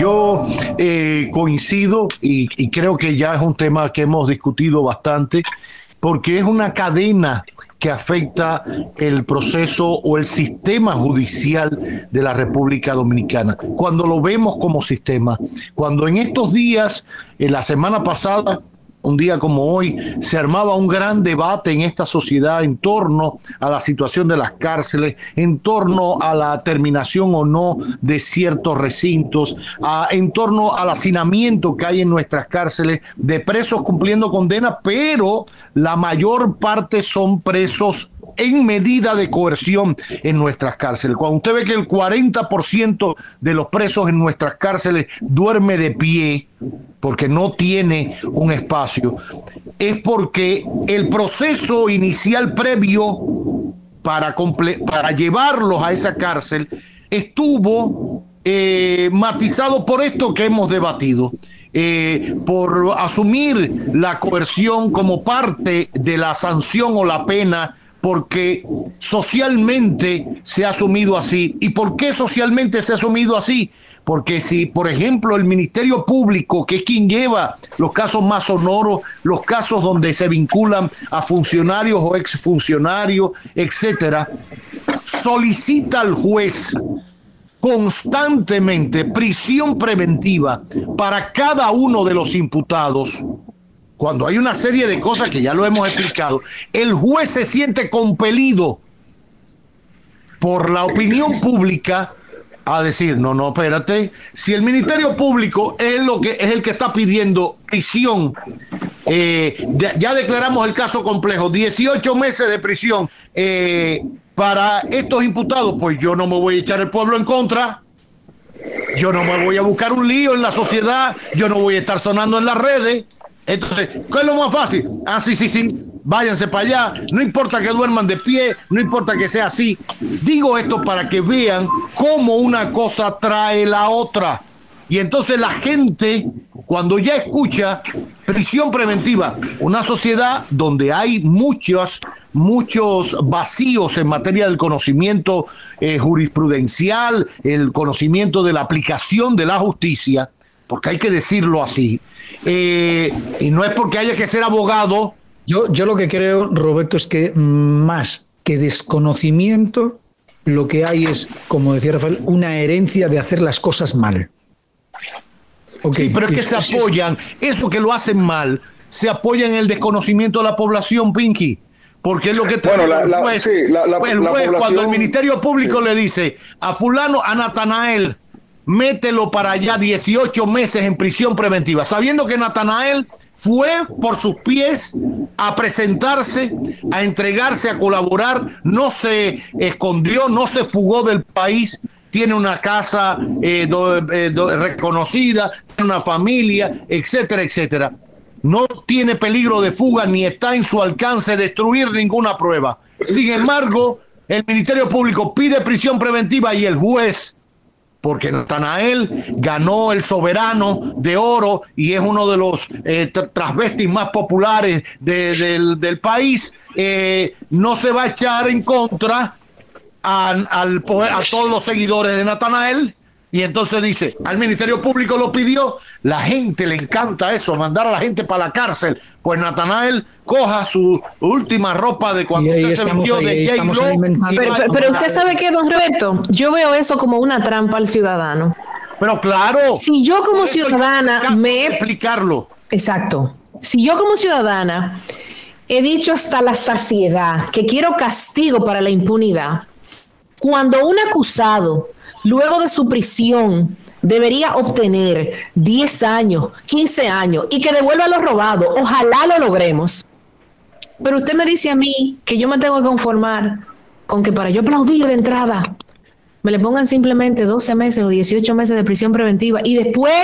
Yo coincido y creo que ya es un tema que hemos discutido bastante, porque es una cadena que afecta el proceso o el sistema judicial de la República Dominicana. Cuando lo vemos como sistema, cuando en estos días, en la semana pasada, un día como hoy, se armaba un gran debate en esta sociedad en torno a la situación de las cárceles, en torno a la terminación o no de ciertos recintos, en torno al hacinamiento que hay en nuestras cárceles de presos cumpliendo condena, pero la mayor parte son presos en medida de coerción en nuestras cárceles. Cuando usted ve que el 40% de los presos en nuestras cárceles duerme de pie porque no tiene un espacio, es porque el proceso inicial previo para llevarlos a esa cárcel estuvo matizado por esto que hemos debatido. Por asumir la coerción como parte de la sanción o la pena, porque socialmente se ha asumido así. ¿Y por qué socialmente se ha asumido así? Porque si, por ejemplo, el Ministerio Público, que es quien lleva los casos más sonoros, los casos donde se vinculan a funcionarios o exfuncionarios, etcétera, solicita al juez constantemente prisión preventiva para cada uno de los imputados, cuando hay una serie de cosas que ya lo hemos explicado, el juez se siente compelido por la opinión pública a decir, no, espérate, si el Ministerio Público es el que está pidiendo prisión, ya declaramos el caso complejo, 18 meses de prisión para estos imputados, pues yo no me voy a echar el pueblo en contra, yo no me voy a buscar un lío en la sociedad, yo no voy a estar sonando en las redes. Entonces, ¿cuál es lo más fácil? Sí, váyanse para allá, no importa que duerman de pie, no importa que sea así. Digo esto para que vean cómo una cosa trae la otra. Y entonces la gente, cuando ya escucha prisión preventiva, una sociedad donde hay muchos vacíos en materia del conocimiento jurisprudencial, el conocimiento de la aplicación de la justicia, porque hay que decirlo así, y no es porque haya que ser abogado. Yo lo que creo, Roberto, es que más que desconocimiento, lo que hay es, como decía Rafael, una herencia de hacer las cosas mal. Okay. Sí, pero es que se apoyan, eso que lo hacen mal, se apoya en el desconocimiento de la población, Pinky. Porque es lo que el juez, cuando el Ministerio Público le dice a fulano, a Natanael, mételo para allá 18 meses en prisión preventiva, sabiendo que Natanael fue por sus pies a presentarse, a entregarse, a colaborar, no se escondió, no se fugó del país, tiene una casa reconocida, tiene una familia, etcétera, etcétera. No tiene peligro de fuga ni está en su alcance destruir ninguna prueba. Sin embargo, el Ministerio Público pide prisión preventiva y el juez, porque Natanael ganó el Soberano de Oro y es uno de los transvestis más populares del país, no se va a echar en contra a todos los seguidores de Natanael. Y entonces dice, al Ministerio Público lo pidió, la gente le encanta eso, mandar a la gente para la cárcel. Pues Natanael coja su última ropa de cuando usted se vistió de J-Lo. Pero usted sabe qué, don Roberto, yo veo eso como una trampa al ciudadano. Pero claro. Si yo como ciudadana explicarlo. Exacto. Si yo como ciudadana he dicho hasta la saciedad que quiero castigo para la impunidad, cuando un acusado, luego de su prisión, debería obtener 10 años, 15 años y que devuelva lo robado, ojalá lo logremos. Pero usted me dice a mí que yo me tengo que conformar con que para yo aplaudir de entrada me le pongan simplemente 12 meses o 18 meses de prisión preventiva y después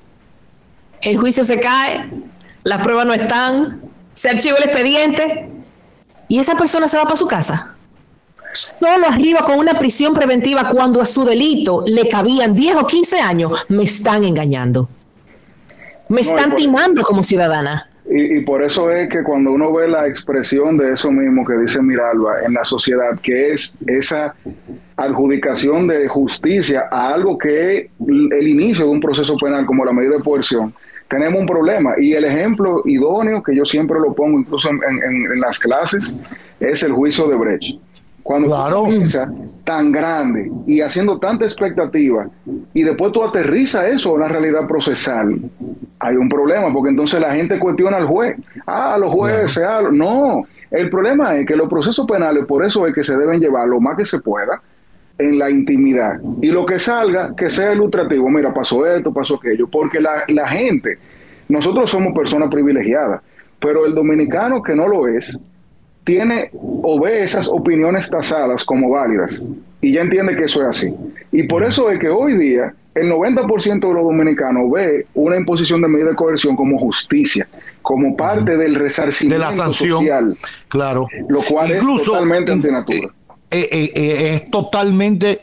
el juicio se cae, las pruebas no están, se archiva el expediente y esa persona se va para su casa. Solo arriba con una prisión preventiva cuando a su delito le cabían 10 o 15 años, me están engañando. Me están timando como ciudadana. Y por eso es que cuando uno ve la expresión de eso mismo que dice Miralba en la sociedad, que es adjudicación de justicia a algo que es el inicio de un proceso penal como la medida de coerción, tenemos un problema. Y el ejemplo idóneo, que yo siempre lo pongo incluso en las clases, es el juicio de Brecht. Cuando claro, tú piensas tan grande y haciendo tanta expectativa y después tú aterrizas eso a una realidad procesal, hay un problema, porque entonces la gente cuestiona al juez. Los jueces, no. El problema es que los procesos penales, por eso es que se deben llevar lo más que se pueda en la intimidad. Y lo que salga, que sea ilustrativo. Mira, pasó esto, pasó aquello. Porque la gente, nosotros somos personas privilegiadas, pero el dominicano que no lo es, tiene o ve esas opiniones tasadas como válidas y ya entiende que eso es así. Y por eso es que hoy día el 90% de los dominicanos ve una imposición de medida de coerción como justicia, como parte del resarcimiento de la sanción social, claro, lo cual incluso es totalmente antinatura. Es totalmente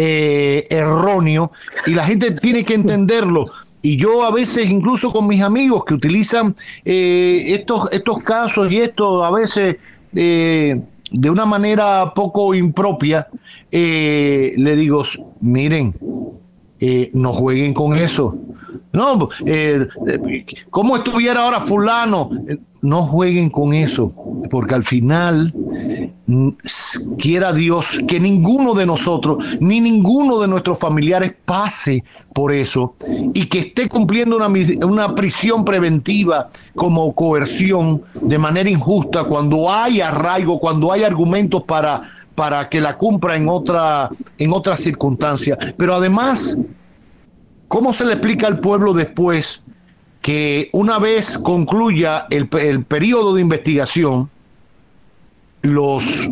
erróneo y la gente tiene que entenderlo. Y yo a veces, incluso con mis amigos que utilizan estos casos y esto a veces de una manera poco impropia, le digo, miren, no jueguen con eso. No, ¿cómo estuviera ahora fulano? No jueguen con eso, porque al final, quiera Dios que ninguno de nosotros, ni ninguno de nuestros familiares pase por eso y que esté cumpliendo una prisión preventiva como coerción de manera injusta cuando hay arraigo, cuando hay argumentos para que la cumpla en otra circunstancia. Pero además, ¿cómo se le explica al pueblo después que una vez concluya el periodo de investigación, los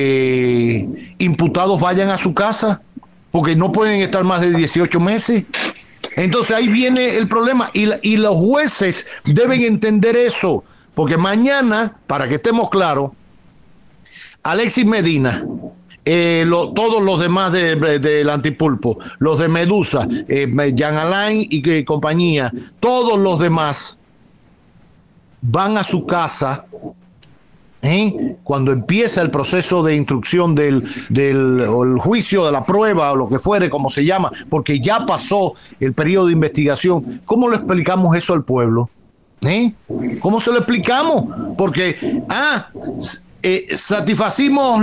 imputados vayan a su casa? Porque no pueden estar más de 18 meses. Entonces ahí viene el problema. Y los jueces deben entender eso. Porque mañana, para que estemos claros, Alexis Medina, todos los demás del Antipulpo, los de Medusa, Jean Alain y compañía, todos los demás van a su casa cuando empieza el proceso de instrucción o el juicio de la prueba o lo que fuere, como se llama, porque ya pasó el periodo de investigación. ¿Cómo le explicamos eso al pueblo? ¿Cómo se lo explicamos? Porque satisfacimos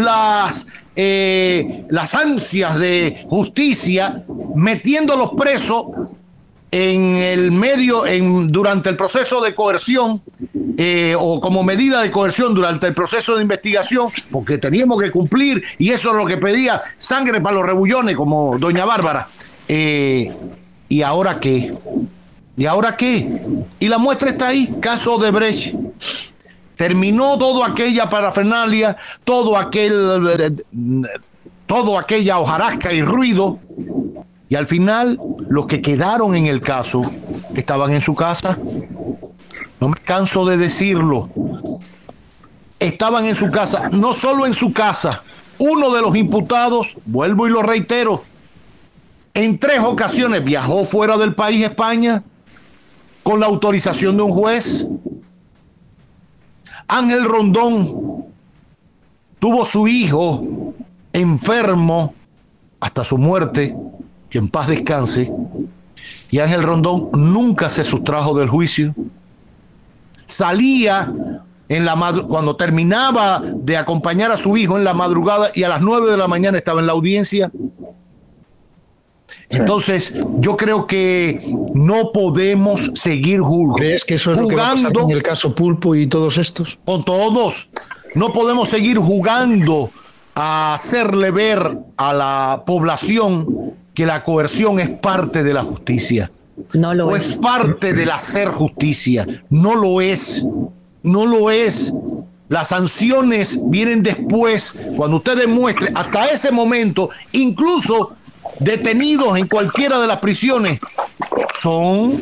las ansias de justicia metiéndolos presos en el medio, durante el proceso de coerción, o como medida de coerción durante el proceso de investigación, porque teníamos que cumplir, y eso es lo que pedía, sangre para los rebullones, como doña Bárbara. ¿Y ahora qué? ¿Y ahora qué? Y la muestra está ahí, caso de Brecht. Terminó toda aquella parafernalia, toda aquella hojarasca y ruido, y al final los que quedaron en el caso estaban en su casa. No me canso de decirlo. Estaban en su casa, no solo en su casa. Uno de los imputados, vuelvo y lo reitero, en 3 ocasiones viajó fuera del país, España, con la autorización de un juez. Ángel Rondón tuvo su hijo enfermo hasta su muerte, que en paz descanse, y Ángel Rondón nunca se sustrajo del juicio. Salía cuando terminaba de acompañar a su hijo en la madrugada, y a las 9 de la mañana estaba en la audiencia. Entonces, yo creo que no podemos seguir jugando. ¿Crees que eso es lo que va a pasar en el caso Pulpo y todos estos? Con todos. No podemos seguir jugando a hacerle ver a la población que la coerción es parte de la justicia. No lo es parte del hacer justicia. No lo es. No lo es. Las sanciones vienen después, cuando usted demuestre. Hasta ese momento, incluso detenidos en cualquiera de las prisiones, son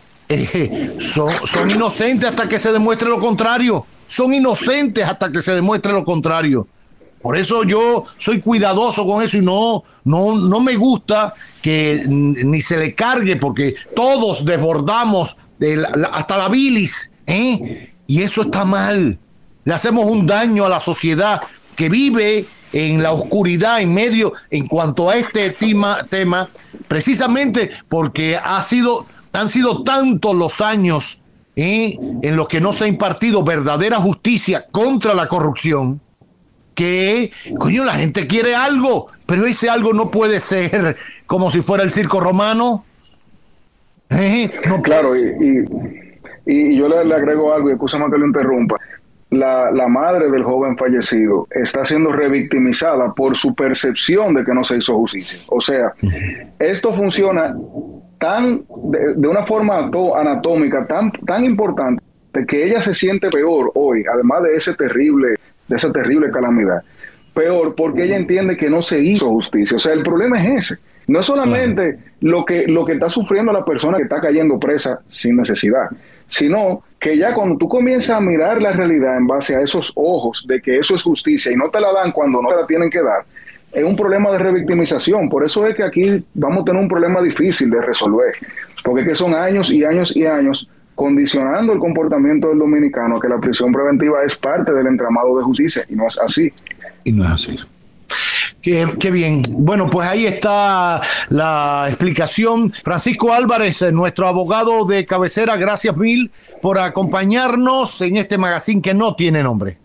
inocentes hasta que se demuestre lo contrario. Son inocentes hasta que se demuestre lo contrario. Por eso yo soy cuidadoso con eso y no me gusta que ni se le cargue, porque todos desbordamos hasta la bilis, y eso está mal. Le hacemos un daño a la sociedad que vive en la oscuridad, en medio, en cuanto a este tema, precisamente porque han sido tantos los años en los que no se ha impartido verdadera justicia contra la corrupción, que, coño, la gente quiere algo, pero ese algo no puede ser como si fuera el circo romano. No. Claro, y yo le agrego algo, y escúchame que lo interrumpa. La madre del joven fallecido está siendo revictimizada por su percepción de que no se hizo justicia. O sea, esto funciona de una forma anatómica tan importante que ella se siente peor hoy, además de esa terrible calamidad. Peor porque ella entiende que no se hizo justicia. O sea, el problema es ese. No es solamente lo que está sufriendo la persona que está cayendo presa sin necesidad, sino que ya cuando tú comienzas a mirar la realidad en base a esos ojos de que eso es justicia y no te la dan cuando no te la tienen que dar, es un problema de revictimización. Por eso es que aquí vamos a tener un problema difícil de resolver, porque es que son años y años y años condicionando el comportamiento del dominicano, que la prisión preventiva es parte del entramado de justicia, y no es así. Y no es así. Qué bien. Bueno, pues ahí está la explicación. Francisco Álvarez, nuestro abogado de cabecera, gracias mil por acompañarnos en este magazine que no tiene nombre.